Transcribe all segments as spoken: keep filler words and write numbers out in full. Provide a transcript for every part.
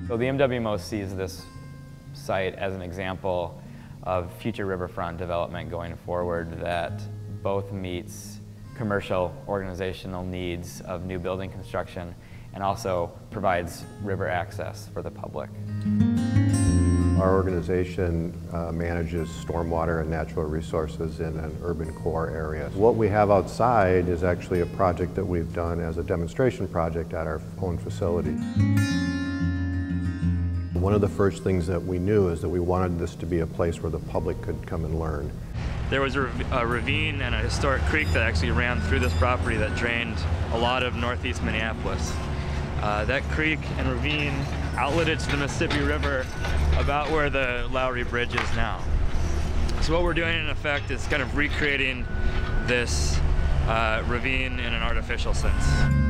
So the M W M O sees this site as an example of future riverfront development going forward that both meets commercial organizational needs of new building construction and also provides river access for the public. Our organization uh, manages stormwater and natural resources in an urban core area. What we have outside is actually a project that we've done as a demonstration project at our own facility. One of the first things that we knew is that we wanted this to be a place where the public could come and learn. There was a, rav a ravine and a historic creek that actually ran through this property that drained a lot of northeast Minneapolis. Uh, that creek and ravine outletted to the Mississippi River about where the Lowry Bridge is now. So what we're doing in effect is kind of recreating this uh, ravine in an artificial sense.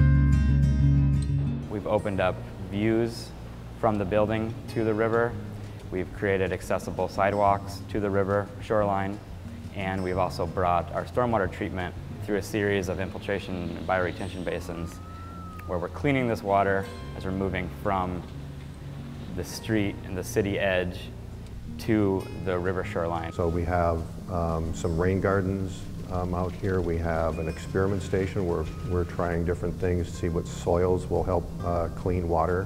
We've opened up views from the building to the river. We've created accessible sidewalks to the river shoreline, and we've also brought our stormwater treatment through a series of infiltration and bioretention basins where we're cleaning this water as we're moving from the street and the city edge to the river shoreline. So we have um, some rain gardens um, out here. We have an experiment station where we're trying different things to see what soils will help uh, clean water.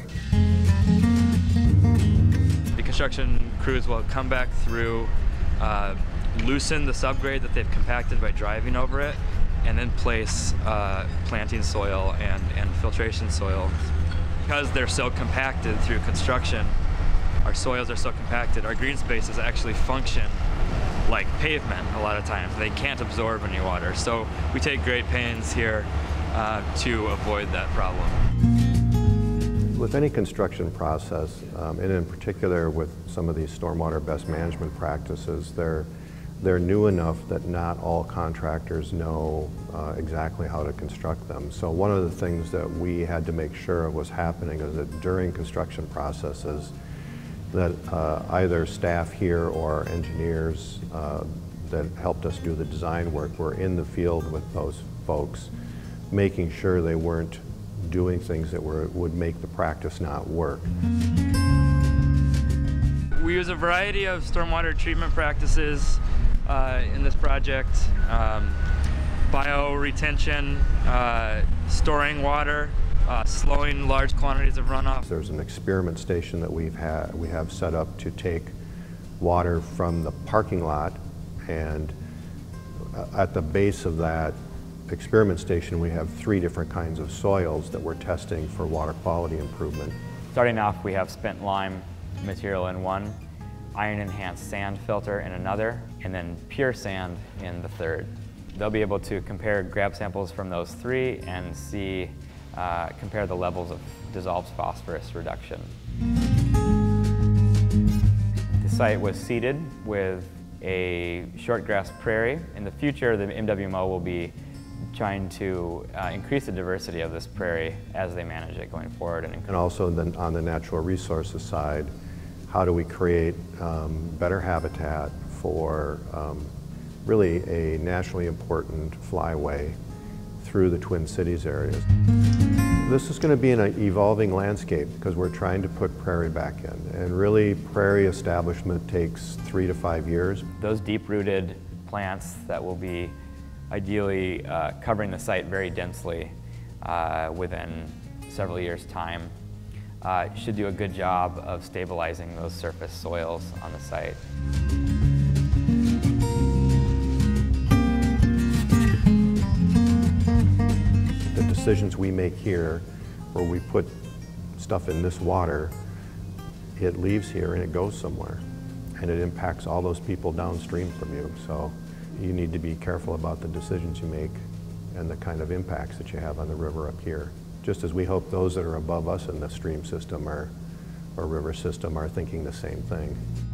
The construction crews will come back through, uh, loosen the subgrade that they've compacted by driving over it, and then place uh, planting soil and, and filtration soil. Because they're so compacted through construction, our soils are so compacted, our green spaces actually function like pavement a lot of times. They can't absorb any water. So we take great pains here uh, to avoid that problem. With any construction process, um, and in particular with some of these stormwater best management practices, they're They're new enough that not all contractors know uh, exactly how to construct them. So one of the things that we had to make sure was happening is that during construction processes that uh, either staff here or engineers uh, that helped us do the design work were in the field with those folks, making sure they weren't doing things that were, would make the practice not work. We use a variety of stormwater treatment practices Uh, in this project. Um, bio-retention, uh, storing water, uh, slowing large quantities of runoff. There's an experiment station that we've had, we have set up to take water from the parking lot, and at the base of that experiment station we have three different kinds of soils that we're testing for water quality improvement. Starting off, we have spent lime material in one, iron-enhanced sand filter in another, and then pure sand in the third. They'll be able to compare grab samples from those three and see, uh, compare the levels of dissolved phosphorus reduction. The site was seeded with a shortgrass prairie. In the future, the M W M O will be trying to uh, increase the diversity of this prairie as they manage it going forward. And, and also then on the natural resources side, how do we create um, better habitat for um, really a nationally important flyway through the Twin Cities areas. This is going to be an evolving landscape because we're trying to put prairie back in, and really prairie establishment takes three to five years. Those deep-rooted plants that will be ideally uh, covering the site very densely uh, within several years' time Uh, should do a good job of stabilizing those surface soils on the site. The decisions we make here, where we put stuff in this water, it leaves here and it goes somewhere. And it impacts all those people downstream from you. So you need to be careful about the decisions you make and the kind of impacts that you have on the river up here. Just as we hope those that are above us in the stream system or, or river system are thinking the same thing.